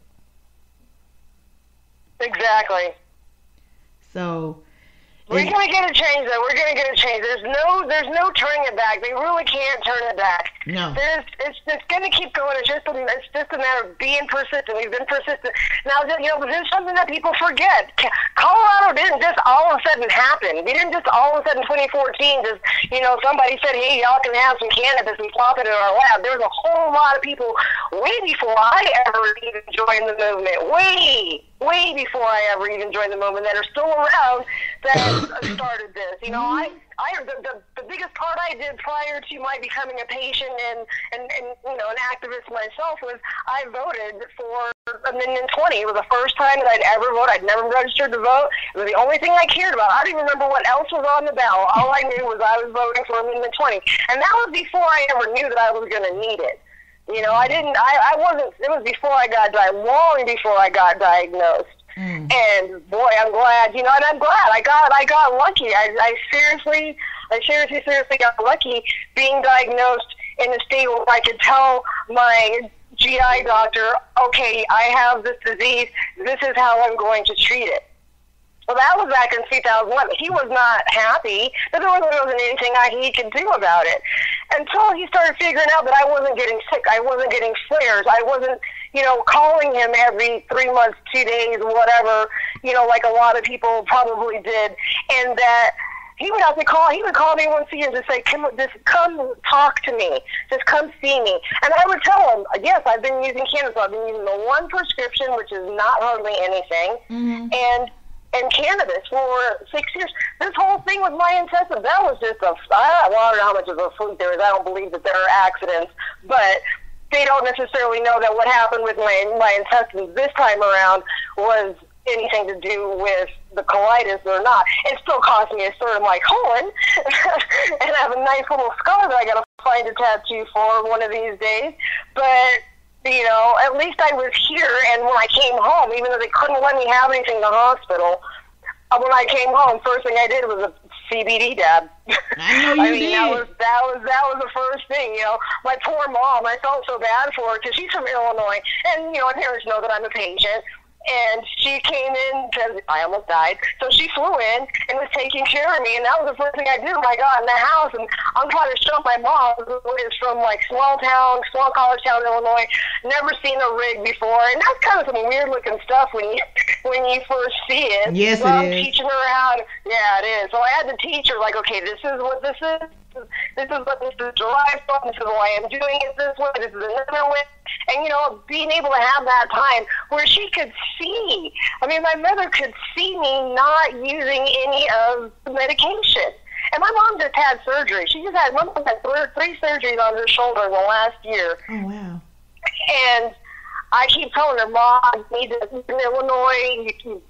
Exactly. So we're gonna get a change, though. We're gonna get a change. There's no turning it back. They really can't turn it back. No. It's gonna keep going. It's just a matter of being persistent. We've been persistent. Now, you know, there's something that people forget. Colorado didn't just all of a sudden happen. We didn't just all of a sudden 2014 just, you know, somebody said, hey, y'all can have some cannabis and plop it in our lab. There was a whole lot of people way before I ever even joined the movement. Way before I ever even joined the movement that are still around that started this. You know, the biggest part I did prior to my becoming a patient and you know, an activist myself was I voted for Amendment 20. It was the first time that I'd ever voted. I'd never registered to vote. It was the only thing I cared about. I didn't remember what else was on the ballot. All I knew was I was voting for Amendment 20. And that was before I ever knew that I was going to need it. You know, it was before I got diagnosed, long before I got diagnosed. And boy, I'm glad, you know, and I'm glad I got lucky. I seriously got lucky being diagnosed in a state where I could tell my GI doctor, okay, I have this disease, this is how I'm going to treat it. Well, that was back in 2011. He was not happy, but there wasn't anything he could do about it. Until he started figuring out that I wasn't getting sick, I wasn't getting flares, I wasn't, you know, calling him every 3 months, 2 days, whatever, you know, like a lot of people probably did, and that he would have to call. He would call me once a year and just say, come talk to me. Just come see me. And I would tell him, yes, I've been using cannabis. I've been using the one prescription, which is not hardly anything, and cannabis for 6 years. This whole thing with my intestines, that was just I don't know how much of a fluke there is. I don't believe that there are accidents, but they don't necessarily know that what happened with my intestines this time around was anything to do with the colitis or not. It still cost me a sort of my colon, and I have a nice little scar that I got to find a tattoo for one of these days. But you know, at least I was here, and when I came home, even though they couldn't let me have anything in the hospital, when I came home, first thing I did was a CBD dab. I know you did. That was the first thing, you know. My poor mom, I felt so bad for her because she's from Illinois, and you know, my parents know that I'm a patient. And she came in because I almost died. So she flew in and was taking care of me. And that was the first thing I did when I got in the house. And I'm trying to show my mom, who is from like small college town, Illinois, never seen a rig before. And that's kind of some weird looking stuff when you first see it. Yes, so it I'm is. teaching her how to, yeah, it is. So I had to teach her, like, okay, this is what this is. This is what this is derived from. This is why I'm doing it this way. This is another way. And, you know, being able to have that time where she could see. I mean, my mother could see me not using any of the medication. And my mom just had surgery. My mom had three surgeries on her shoulder in the last year. Oh, wow. And I keep telling her, Mom, you need to in Illinois,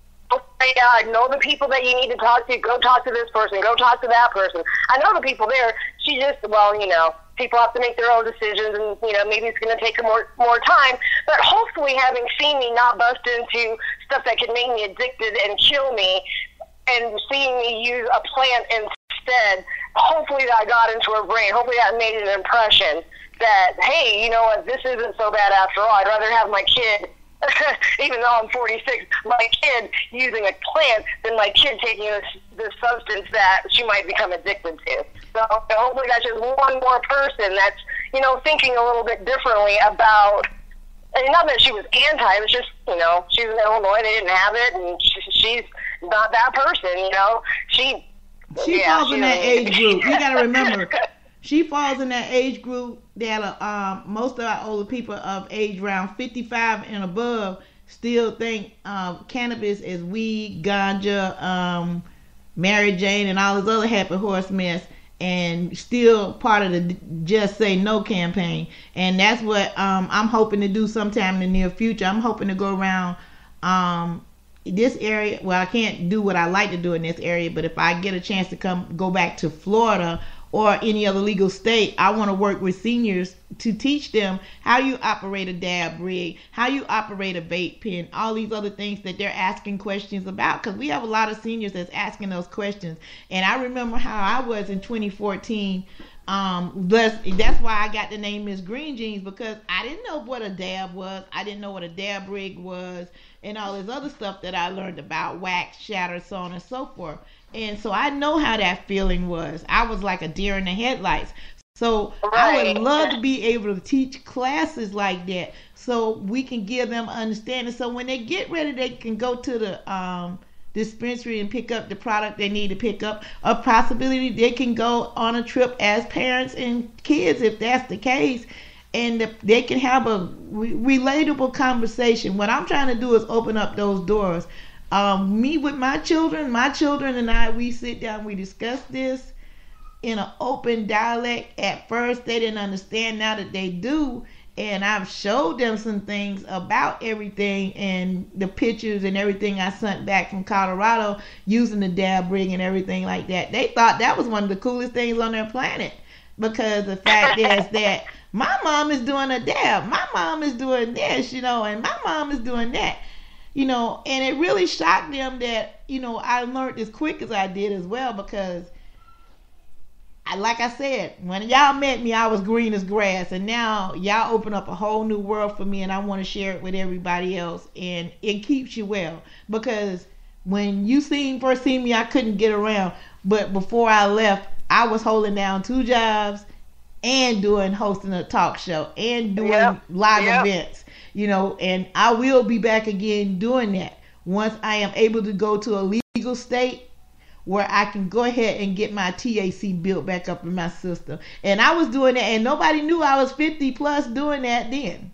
I know the people that you need to talk to. Go talk to this person. Go talk to that person. I know the people there. She just, well, you know, people have to make their own decisions, and, you know, maybe it's going to take more time. But hopefully having seen me not bust into stuff that could make me addicted and kill me, and seeing me use a plant instead, hopefully that got into her brain. Hopefully that made an impression that, hey, you know what, this isn't so bad after all. I'd rather have my kid, even though I'm 46, my kid using a plant than my kid taking this substance that she might become addicted to. So hopefully that's just one more person that's, you know, thinking a little bit differently about, and not that she was anti, it was just, you know, she's in Illinois, they didn't have it, and she's not that person, you know. She falls in that age group. You got to remember, she falls in that age group that most of our older people of age around 55 and above still think cannabis is weed, ganja, Mary Jane, and all this other happy horse mess, and still part of the Just Say No campaign. And that's what I'm hoping to do sometime in the near future. I'm hoping to go around this area. Well, I can't do what I like to do in this area, but if I get a chance to go back to Florida or any other legal state, I want to work with seniors to teach them how you operate a dab rig, how you operate a vape pen, all these other things that they're asking questions about, because we have a lot of seniors that's asking those questions. And I remember how I was in 2014. That's why I got the name Miss Green Jeans, because I didn't know what a dab was. I didn't know what a dab rig was, and all this other stuff that I learned about, wax, shatter, so on and so forth. And so I know how that feeling was. I was like a deer in the headlights. So I would love to be able to teach classes like that so we can give them understanding. So when they get ready, they can go to the dispensary and pick up the product they need to pick up. A possibility they can go on a trip as parents and kids, if that's the case, and they can have a relatable conversation. What I'm trying to do is open up those doors. Me with my children and I, we sit down, we discuss this in an open dialect. At first they didn't understand, now that they do, and I've showed them some things about everything and the pictures and everything I sent back from Colorado using the dab rig and everything like that. They thought that was one of the coolest things on their planet, because the fact is that my mom is doing a dab, my mom is doing this, you know, and my mom is doing that. You know, and it really shocked them that, you know, I learned as quick as I did as well, because like I said, when y'all met me, I was green as grass, and now y'all open up a whole new world for me, and I want to share it with everybody else, and it keeps you well, because when you first seen me, I couldn't get around, but before I left, I was holding down 2 jobs and hosting a talk show and doing live events. You know, and I will be back again doing that once I am able to go to a legal state where I can go ahead and get my THC built back up in my system. And I was doing that, and nobody knew I was 50 plus doing that then.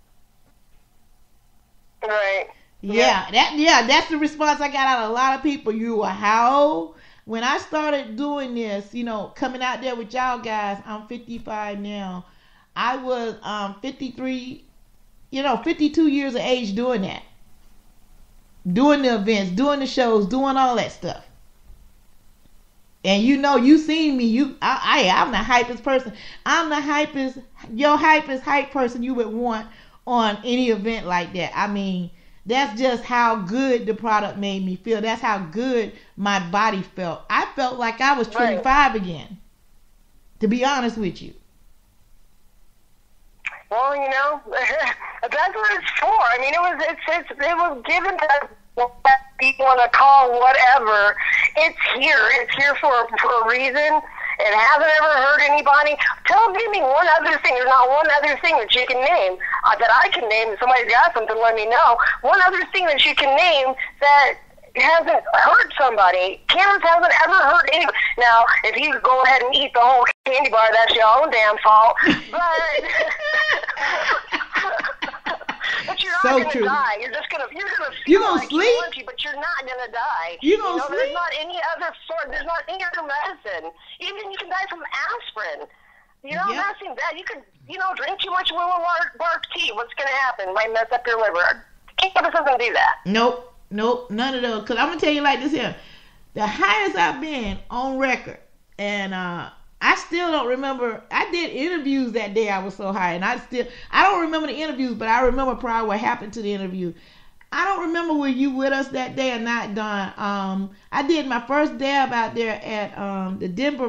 Right. Yeah, that's the response I got out of a lot of people. You were how old? When I started doing this, you know, coming out there with y'all guys, I'm 55 now. I was 53, 52 years of age doing that. Doing the events, doing the shows, doing all that stuff. And you know, you seen me, I'm the hypest person. I'm the hypest, your hypest hype person you would want on any event like that. I mean, That's just how good the product made me feel. That's how good my body felt. I felt like I was 25 again, to be honest with you. Well, you know, that's what it's for. I mean, it was given to what people want to call whatever. It's here. It's here for a reason. It hasn't ever hurt anybody. Give me one other thing. There's not one other thing that you can name that I can name. If somebody's got something, let me know. One other thing that you can name that hasn't hurt somebody. Cannabis hasn't ever hurt anybody. Now, if you go ahead and eat the whole candy bar, that's your own damn fault. But but you're not gonna die. You're gonna feel like sleep? you want to, but you're not gonna die. You're gonna sleep? There's not any other medicine. Even you can die from asprin. You know, not saying that. You could, drink too much willow bark tea. What's gonna happen? It might mess up your liver. Cannabis doesn't do that. Nope, none of those. Because I'm going to tell you like this here. The highest I've been on record, and I still don't remember. I did interviews that day. I was so high, and I don't remember the interviews, but I remember probably what happened to the interview. I don't remember were you with us that day or not, Don. I did my first dab out there at the Denver,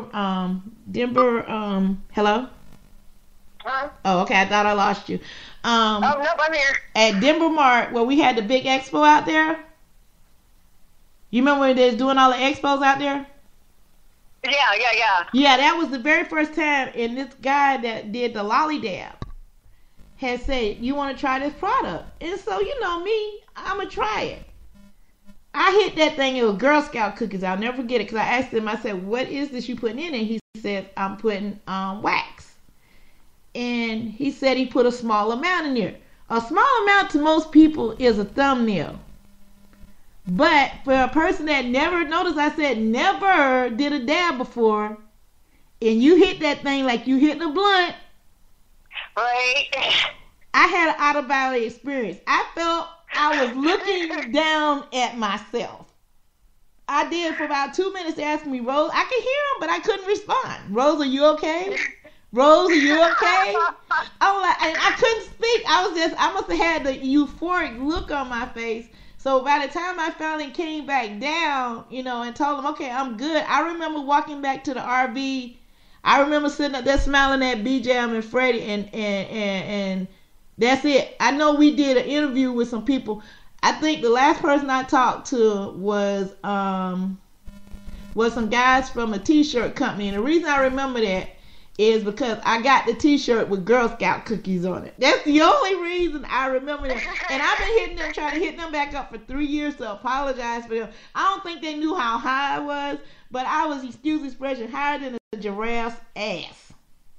hello? Huh? Oh, okay, I thought I lost you. Oh, nope, I'm here. At Denver Mart, where we had the big expo out there. You remember when they was doing all the expos out there? Yeah. Yeah, that was the very first time, and this guy that did the Lolly Dab had said, you want to try this product? And so, you know me, I'm going to try it. I hit that thing, it was Girl Scout cookies. I'll never forget it, because I asked him, I said, what is this you putting in it? And he said, I'm putting wax. And he said he put a small amount in there. A small amount to most people is a thumbnail. But for a person that never noticed, I said never did a dab before, and you hit that thing like you hitting a blunt. Right. I had an out-of-body experience. I felt I was looking down at myself. I did for about 2 minutes. They asked me, Rose, I could hear him, but I couldn't respond. Rose, are you okay? Rose, are you okay? I was like, and I couldn't speak. I must have had the euphoric look on my face. So by the time I finally came back down, and told them, okay, I'm good. I remember walking back to the RV. I remember sitting up there smiling at B-Jam and Freddie, and that's it. I know we did an interview with some people. I think the last person I talked to was some guys from a T-shirt company. And the reason I remember that is because I got the T-shirt with Girl Scout cookies on it. That's the only reason I remember that. And I've been trying to hit them back up for 3 years to apologize for them. I don't think they knew how high I was, but I was, excuse the expression, higher than a giraffe's ass.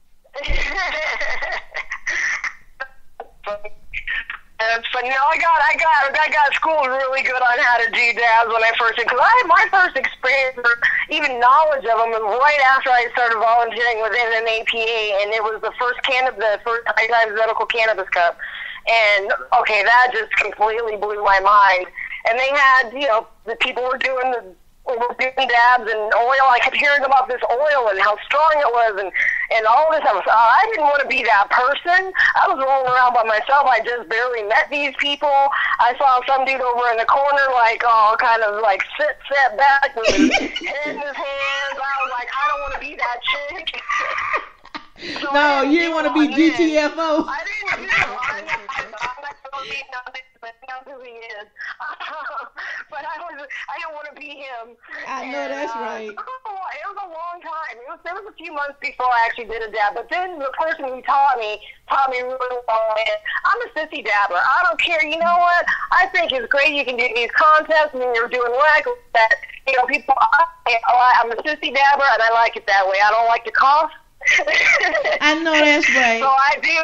That's funny. No, I got schooled really good on how to do dabs when I first did, because I had my first experience or even knowledge of them right after I started volunteering within an APA, and it was the first high times medical cannabis cup. And okay, that just completely blew my mind. And they had, the people were doing dabs and oil. I kept hearing about this oil and how strong it was and all this. I didn't want to be that person. I was rolling around by myself. I just barely met these people. I saw some dude over in the corner, kind of sit back with his head in his hands. I was like, I don't want to be that chick. So no, you didn't want to be GTFO. I didn't know. I'm not going to be nothing, but not who he is. But I didn't want to be him. I know that's right. It was a long time. There was a few months before I actually did a dab. But then the person who taught me really well. And I'm a sissy dabber. I don't care. You know what? I think it's great. You can do these contests and you're doing like that. People. I'm a sissy dabber, and I like it that way. I don't like to cough. I know that's right. So I do.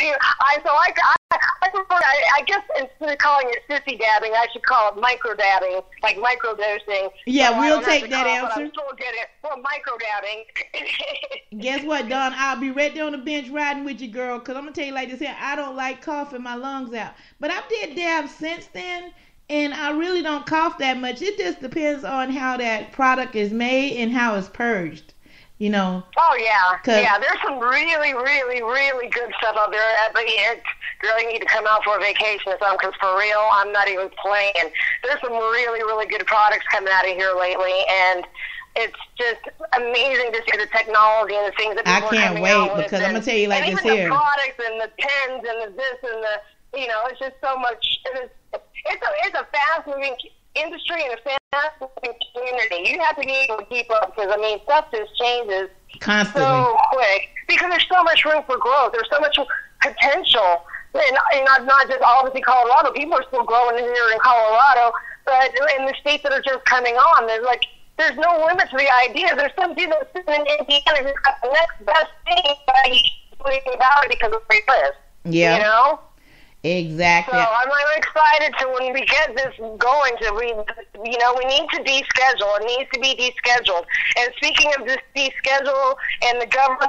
I guess instead of calling it sissy dabbing, I should call it micro dabbing, like micro dosing. Yeah, so we'll take that answer. I'm still getting it. Well, micro dabbing. Guess what, Don? I'll be right there on the bench riding with you, girl, because I'm going to tell you like this here. I don't like coughing my lungs out. But I've did dabs since then, and I really don't cough that much. It just depends on how that product is made and how it's purged. You know. Oh yeah, yeah. There's some really, really, really good stuff out there. But girl, you need to come out for a vacation or something. Because for real, I'm not even playing. There's some really, really good products coming out of here lately, and it's just amazing to see the technology and the things that people are coming out with. Because I'm gonna tell you like this here. here. The products and the pens and the this and the it's just so much. It's a fast moving industry and a fast-moving community. You have to be able to keep up because, I mean, stuff just changes constantly so quick because there's so much room for growth. There's so much potential. And not just obviously Colorado. People are still growing here in Colorado, but in the states that are just coming on, there's no limit to the idea. There's some people sitting in Indiana who's got the next best thing, but he's leaving about it because of where he lives. Yeah. You know? Exactly. So I'm excited to when we get this going. We need to deschedule. It needs to be descheduled. And speaking of this deschedule and the government,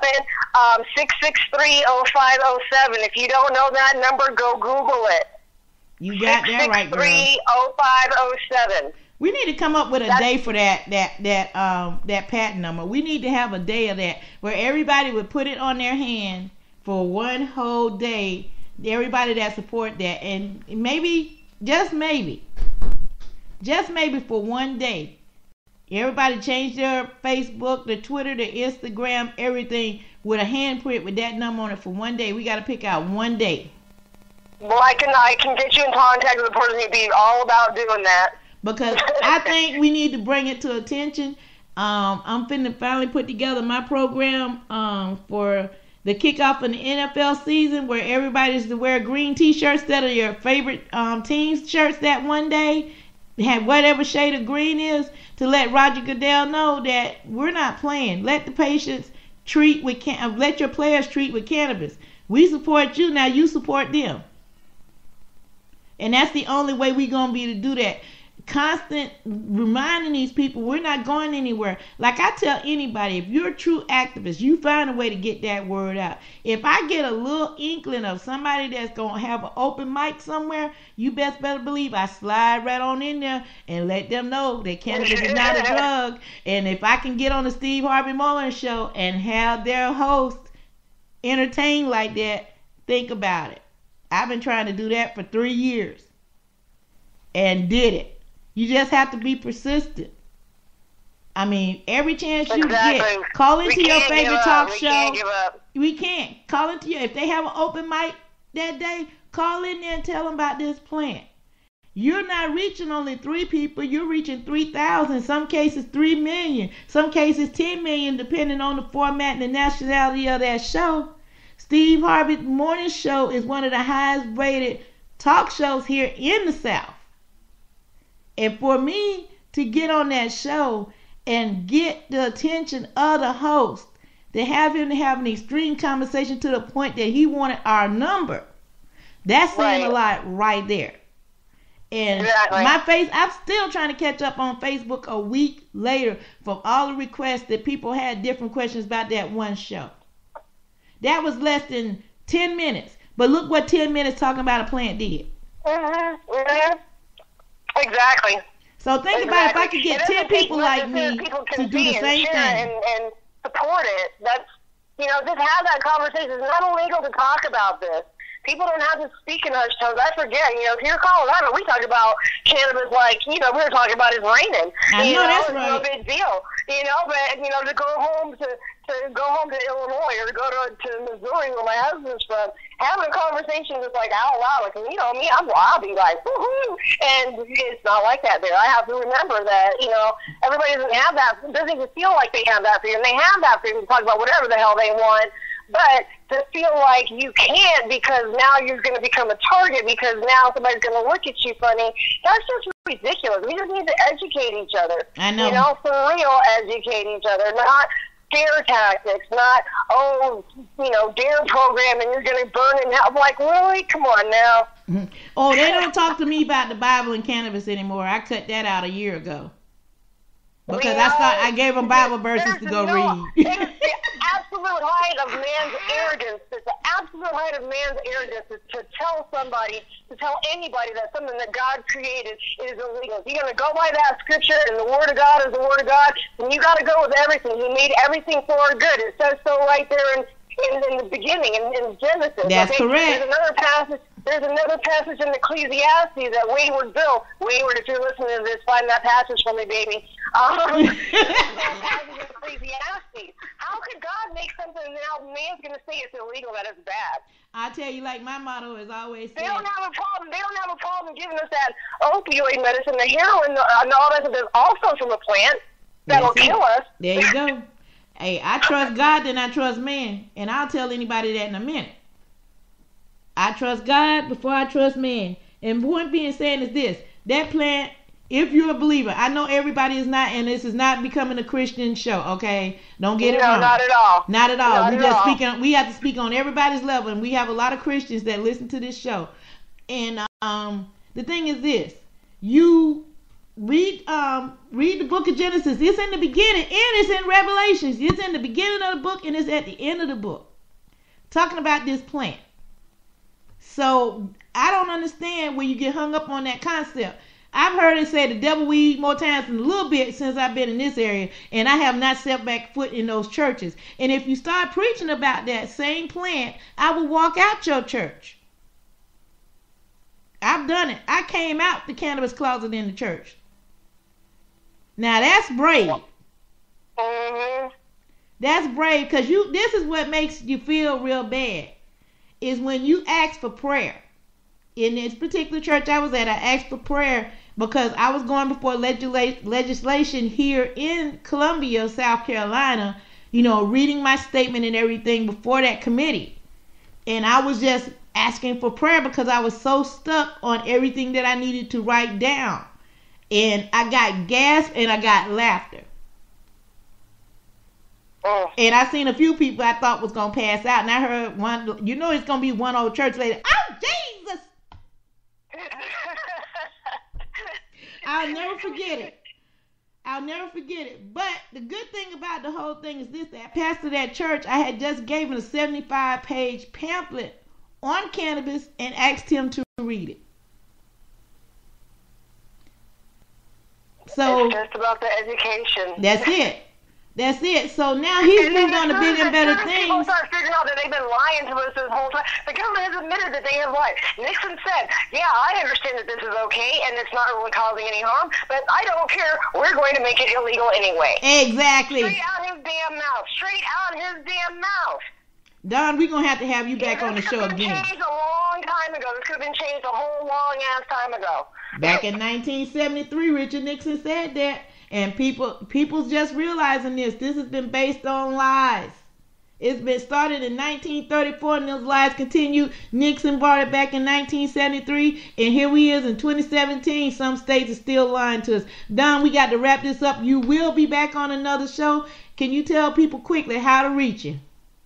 663-0507. If you don't know that number, go Google it. You got that right, girl. 663-0507. We need to come up with a day for that patent number. We need to have a day of that where everybody would put it on their hand for one whole day. Everybody that support that, and maybe, just maybe for one day, everybody change their Facebook, their Twitter, their Instagram, everything with a handprint with that number on it for one day. We got to pick out one day. Well, I can get you in contact with the person who'd be all about doing that. Because I think we need to bring it to attention. I'm finna finally put together my program for the kickoff of the NFL season, where everybody's to wear green T-shirts that are your favorite team's shirts that one day, have whatever shade of green is, to let Roger Goodell know that we're not playing. Let the patients let your players treat with cannabis. We support you, now you support them. And that's the only way we're going to be able to do that. Constant reminding these people we're not going anywhere. Like I tell anybody, if you're a true activist, you find a way to get that word out. If I get a little inkling of somebody that's going to have an open mic somewhere, you better believe I slide right on in there and let them know that cannabis is not a drug. And if I can get on the Steve Harvey Morning Show and have their host entertained like that, think about it. I've been trying to do that for 3 years and did it. You just have to be persistent. I mean, every chance you get, call into your favorite talk show. Can't give up. We can't. Call into if they have an open mic that day, call in there and tell them about this plant. You're not reaching only 3 people. You're reaching 3,000. Some cases 3 million. Some cases 10 million, depending on the format and the nationality of that show. Steve Harvey Morning Show is one of the highest rated talk shows here in the South. And for me to get on that show and get the attention of the host, to have him to have an extreme conversation to the point that he wanted our number, that's saying a lot right there. And I'm still trying to catch up on Facebook a week later from all the requests that people had different questions about that one show. That was less than 10 minutes. But look what 10 minutes talking about a plant did. Mm-hmm. Exactly. So think about if I could get 10 people like me to do the same thing. And support it. That's, just have that conversation. It's not illegal to talk about this. People don't have to speak in hushed tones. I forget, here in Colorado, we talk about cannabis like, we were talking about it's raining. I know that's it's right. no big deal. But, to go home to Illinois or to go to Missouri where my husband's from, having a conversation that's like out loud, like, me, I'll be like, woohoo, and it's not like that there. I have to remember that, everybody doesn't even feel like they have that freedom. They have that freedom to talk about whatever the hell they want, but to feel like you can't because now you're going to become a target because now somebody's going to look at you funny, that's just ridiculous. We just need to educate each other. I know. For real, educate each other, not scare tactics, not, dare program and you're going to burn in hell. I'm like, really? Come on now. Mm-hmm. Oh, they don't talk to me about the Bible and cannabis anymore. I cut that out a year ago. Because I gave them Bible verses to go read. Absolutely absolute height of man's arrogance. It's the absolute height of man's arrogance is to tell somebody, to tell anybody that something that God created is illegal. If you're going to go by that scripture and the Word of God is the Word of God, then you got to go with everything. He made everything for our good. It says so right there in the beginning, in Genesis. That's correct. There's another passage in Ecclesiastes that Wayward Bill, Wayward, if you're listening to this, find that passage for me, baby. Ecclesiastes. How could God make something and now man's going to say it's illegal, that it's bad? I tell you, like my motto is always said, They don't have a problem giving us that opioid medicine, the heroin, and all that. There's also from a plant that'll kill us. There you go. Hey, I trust God, then I trust man. And I'll tell anybody that in a minute. I trust God before I trust man. And point being said is this. That plant, if you're a believer, I know everybody is not, and this is not becoming a Christian show, okay? Don't get it wrong. No, not at all. Not at all. Not We have to speak on everybody's level, and we have a lot of Christians that listen to this show. And the thing is this. You read the book of Genesis. It's in the beginning and it's in Revelations. It's in the beginning of the book and it's at the end of the book. Talking about this plant. So I don't understand where you get hung up on that concept. I've heard it say the devil will eat more times than a little bit since I've been in this area, and I have not stepped back foot in those churches. And if you start preaching about that same plant, I will walk out your church. I've done it. I came out the cannabis closet in the church. Now that's brave. Mm-hmm. That's brave, because this is what makes you feel real bad, is when you ask for prayer. In this particular church I was at, I asked for prayer because I was going before legislation here in Columbia, South Carolina, reading my statement and everything before that committee. And I was just asking for prayer because I was so stuck on everything that I needed to write down. And I got gasp and I got laughter. Oh. And I seen a few people I thought was going to pass out. And I heard one, it's going to be one old church lady. Oh, Jesus! I'll never forget it. But the good thing about the whole thing is this, that pastor of that church, I had just gave him a 75-page pamphlet on cannabis and asked him to read it. So it's just about the education. That's it. So now he's moved on to bigger and better things. People start figuring out that they've been lying to us this whole time. The government has admitted that they have lied. Nixon said, yeah, I understand that this is okay and it's not really causing any harm, but I don't care. We're going to make it illegal anyway. Exactly. Straight out his damn mouth. Don, we're going to have you back on the show again. This could have been changed a long time ago. This could have been changed a whole long-ass time ago. Back in 1973, Richard Nixon said that. And people's just realizing this. This has been based on lies. It's been started in 1934, and those lies continue. Nixon brought it back in 1973, and here we is in 2017. Some states are still lying to us. Don, we got to wrap this up. You will be back on another show. Can you tell people quickly how to reach you?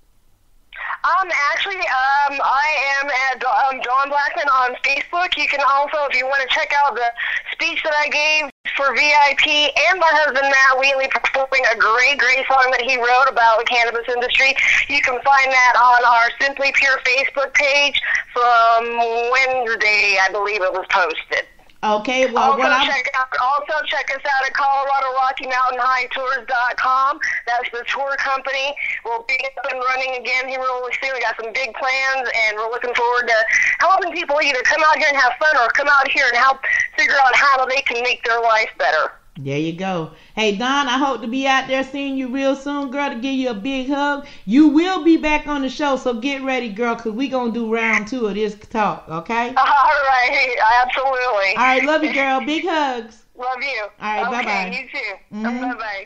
I am at Dawn Blackman on Facebook. You can also, if you want to check out the speech that I gave for VIP and my husband Matt Wheatley performing a great song that he wrote about the cannabis industry, you can find that on our Simply Pure Facebook page from Wednesday, I believe it was posted. Okay, well, also check us out at ColoradoRockyMountainHighTours.com. That's the tour company. We'll be up and running again here really soon. We got some big plans, and we're looking forward to helping people either come out here and have fun or come out here and help figure out how they can make their life better. There you go. Hey, Don, I hope to be out there seeing you real soon, girl, to give you a big hug. You will be back on the show, so get ready, girl, because we're going to do round 2 of this talk, okay? All right. Absolutely. All right. Love you, girl. Big hugs. Love you. All right. Okay, bye-bye. You too. Mm-hmm. Bye-bye.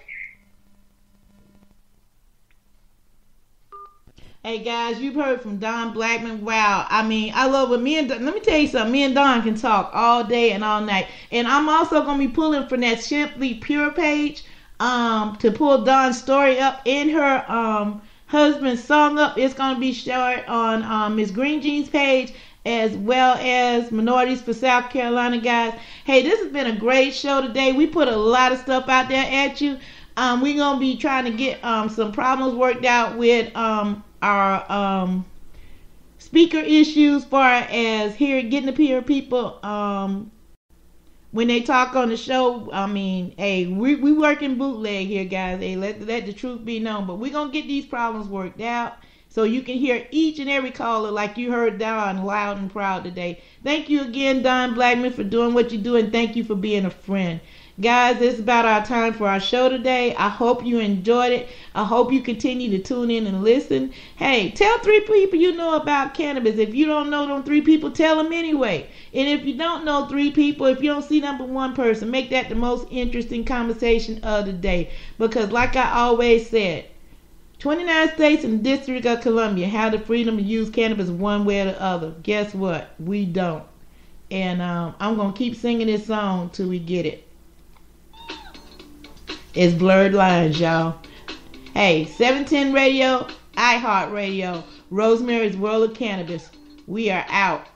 Hey guys, you've heard from Don Blackman. Wow, I mean, I love what me and Don, let me tell you something. Me and Don can talk all day and all night. And I'm also gonna be pulling from that Simply Pure page, to pull Don's story up in her husband's song up. It's gonna be shared on Miss Green Jean's page, as well as Minorities for South Carolina, guys. Hey, this has been a great show today. We put a lot of stuff out there at you. We're gonna be trying to get some problems worked out with our speaker issues, far as getting to hear people when they talk on the show. I mean, hey, we working bootleg here, guys. Hey, let the truth be known. But we're gonna get these problems worked out so you can hear each and every caller like you heard Don loud and proud today. Thank you again, Don Blackman, for doing what you do, and thank you for being a friend. Guys, it's about our time for our show today. I hope you enjoyed it. I hope you continue to tune in and listen. Hey, tell 3 people you know about cannabis. If you don't know them 3 people, tell them anyway. And if you don't know 3 people, if you don't see number 1 person, make that the most interesting conversation of the day. Because like I always said, 29 states and the District of Columbia have the freedom to use cannabis one way or the other. Guess what? We don't. And I'm going to keep singing this song till we get it. It's Blurred Lines, y'all. Hey, 710 Radio, iHeart Radio, Rosemary's World of Cannabis. We are out.